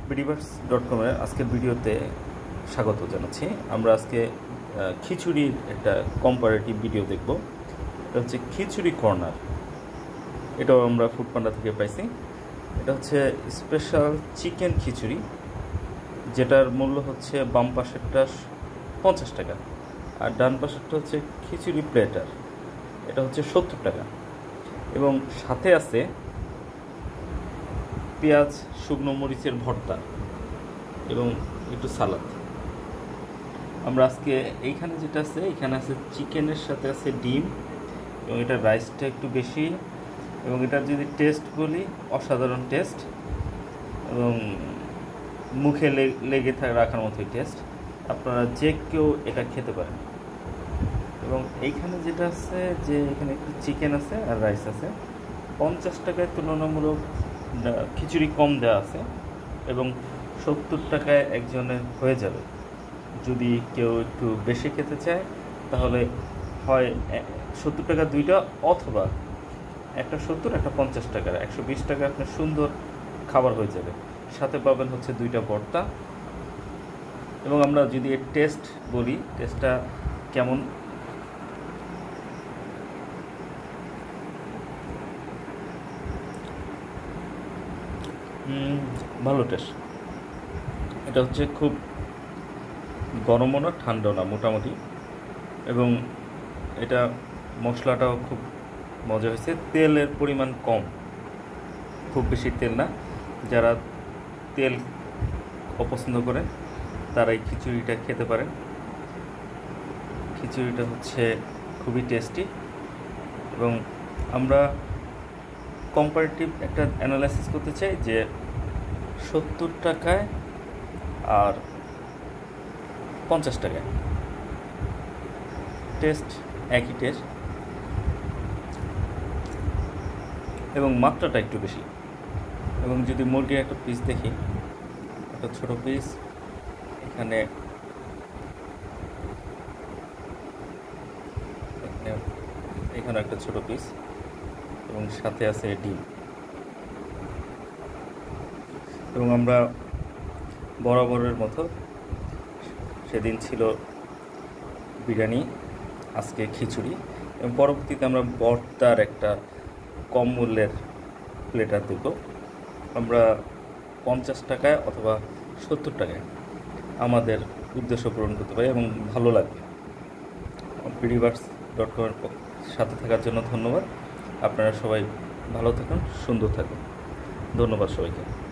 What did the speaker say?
bdbars.com-এর আজকের ভিডিওতে স্বাগত জানাচ্ছি। আমরা আজকে খিচুড়ির একটা কম্পারেটিভ ভিডিও দেখব। এটা হচ্ছে খিচুড়ি কর্নার। এটাও আমরা ফুড পান্ডা থেকে পাইছি। এটা হচ্ছে স্পেশাল চিকেন খিচুড়ি, যেটার মূল্য হচ্ছে বাম পাশেরটা 50 টাকা, আর ডান পাশেরটা হচ্ছে খিচুড়ি প্লেটার, এটা হচ্ছে 70 টাকা। এবং সাথে আছে পেঁয়াজ, শুকনো মরিচের ভর্তা এবং একটু সালাদ। আমরা আজকে এইখানে যেটা আছে, এখানে আছে চিকেনের সাথে আছে ডিম, এবং এটা রাইসটা একটু বেশি, এবং এটার যদি টেস্ট বলি অসাধারণ টেস্ট, এবং মুখে লেগে রাখার মতোই টেস্ট। আপনারা যে কেউ এটা খেতে পারেন। এবং এইখানে যেটা আছে, যে এখানে একটু চিকেন আছে আর রাইস আছে। 50 টাকায় তুলনামূলক খিচুড়ি কম দেওয়া আছে, এবং 70 টাকায় একজনের হয়ে যাবে। যদি কেউ একটু বেশি খেতে চায় তাহলে হয় 70 টাকা দুইটা, অথবা একটা 70 একটা 50 টাকার 120 টাকা আপনার সুন্দর খাবার হয়ে যাবে। সাথে পাবেন হচ্ছে দুইটা ভর্তা। এবং আমরা যদি এর টেস্ট বলি, টেস্টটা কেমন, ভালো টেস্ট। এটা হচ্ছে খুব গরমও না ঠান্ডাও না, মোটামুটি। এবং এটা মশলাটাও খুব মজা হয়েছে। তেলের পরিমাণ কম, খুব বেশি তেল না। যারা তেল অপছন্দ করেন তারা এই খিচুড়িটা খেতে পারেন। খিচুড়িটা হচ্ছে খুবই টেস্টি। এবং আমরা কম্পারেটিভ একটা অ্যানালাইসিস করতে চাই যে 70 টাকায় আর 50 টাকায় টেস্ট একই টেস্ট, এবং মাত্রাটা একটু বেশি। এবং যদি মুরগির একটা পিস দেখি, একটা ছোট পিস, এখানে একটা ছোট পিস, এবং সাথে আছে ডিম। এবং আমরা বরাবরের মতো, সেদিন ছিল বিরিয়ানি, আজকে খিচুড়ি, এবং পরবর্তীতে আমরা ভর্তার একটা কম মূল্যের প্লেটার দেব। আমরা 50 টাকায় অথবা 70 টাকায় আমাদের উদ্দেশ্য পূরণ করতে পারি, এবং ভালো লাগবে। bdbars.com-এর সাথে থাকার জন্য ধন্যবাদ। আপনারা সবাই ভালো থাকুন, সুন্দর থাকুন। ধন্যবাদ সবাইকে।